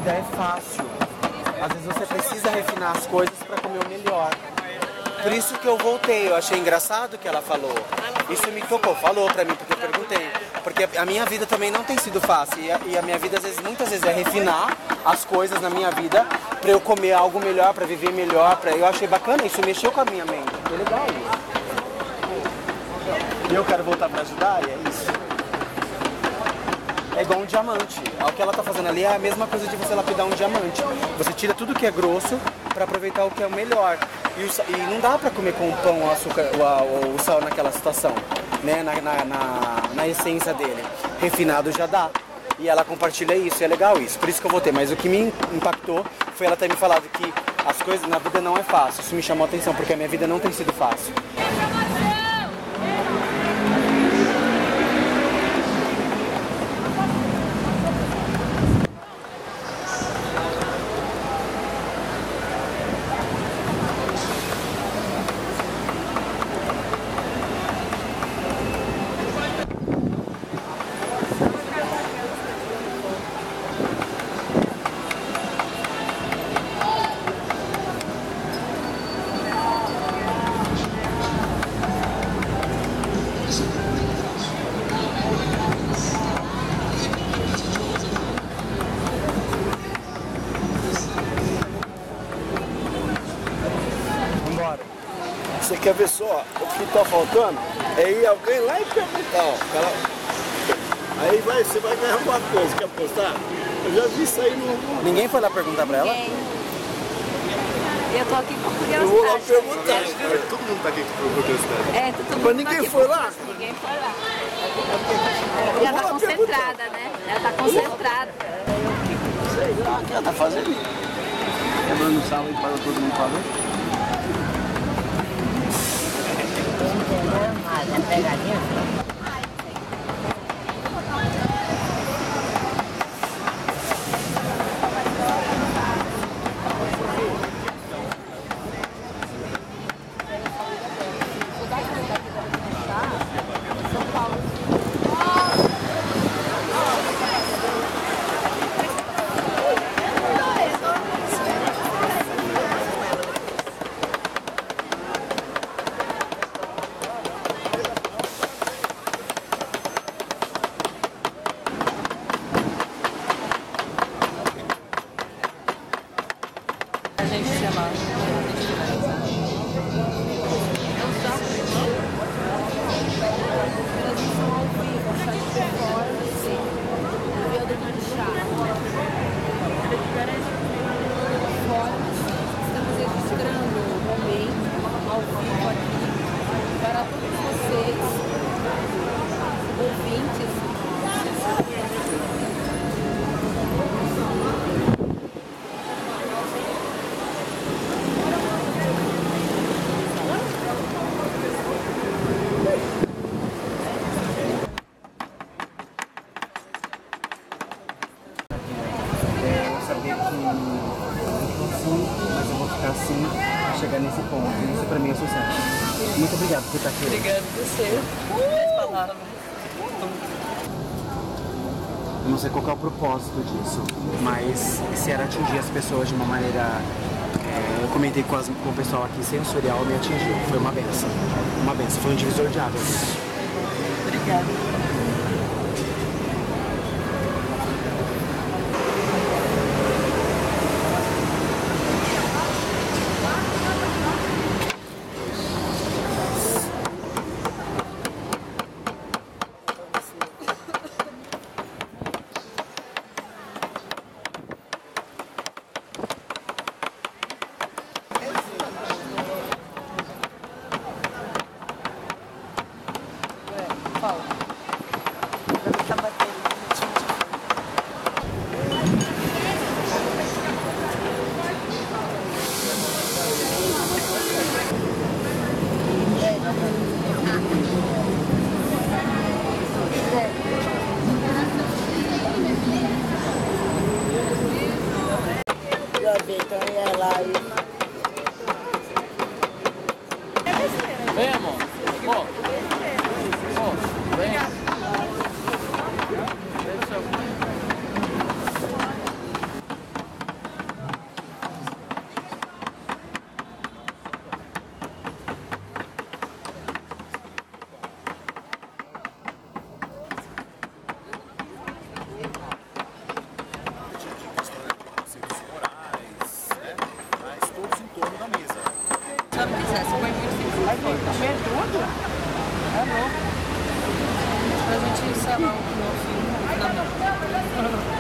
vida é fácil. Às vezes você precisa refinar as coisas para comer o melhor. Por isso que eu voltei, eu achei engraçado o que ela falou. Isso me tocou, falou pra mim, porque eu perguntei. Porque a minha vida também não tem sido fácil. E a minha vida, muitas vezes, é refinar as coisas na minha vida pra eu comer algo melhor, pra viver melhor. Eu achei bacana, isso mexeu com a minha mente. Foi legal isso. E eu quero voltar pra ajudar, e é isso. É igual um diamante. O que ela tá fazendo ali é a mesma coisa de você lapidar um diamante. Você tira tudo que é grosso pra aproveitar o que é o melhor. E não dá pra comer com o pão, o açúcar, o sal naquela situação, né? Na essência dele. Refinado já dá. E ela compartilha isso, e é legal isso. Por isso que eu votei. Mas o que me impactou foi ela ter me falado que as coisas na vida não é fácil. Isso me chamou a atenção, porque a minha vida não tem sido fácil. Você quer ver só o que tá faltando? É ir alguém lá e perguntar, ó. Aí você vai ganhar alguma coisa, quer apostar? Eu já vi isso aí no... Ninguém foi lá perguntar pra ela? Ninguém. Eu tô aqui por curiosidade. Eu vou lá perguntar. Todo mundo tá aqui por curiosidade. É, todo mundo Mas ninguém aqui foi lá? Ninguém foi lá. Ela tá concentrada, né? Ela tá concentrada. Sei lá o que ela tá fazendo. Quebrando o sal aí para todo mundo falar. É pegadinha? A gente se amava. Estamos registrando o momento ao vivo aqui para todos vocês, ouvintes. Saber que eu tô assim, mas eu vou ficar assim, chegar nesse ponto. Isso pra mim é sucesso. Muito obrigado por estar aqui. Obrigada a você. As palavras. Eu não sei qual que é o propósito disso, mas se era atingir as pessoas de uma maneira... eu comentei com o pessoal aqui, sensorial, me atingiu. Foi uma benção. Uma benção. Foi um divisor de águas. Obrigada. Fala. Tá batendo. Já vi, então ia lá e... Vem, amor. Vem. Pra gente encerrar o nosso.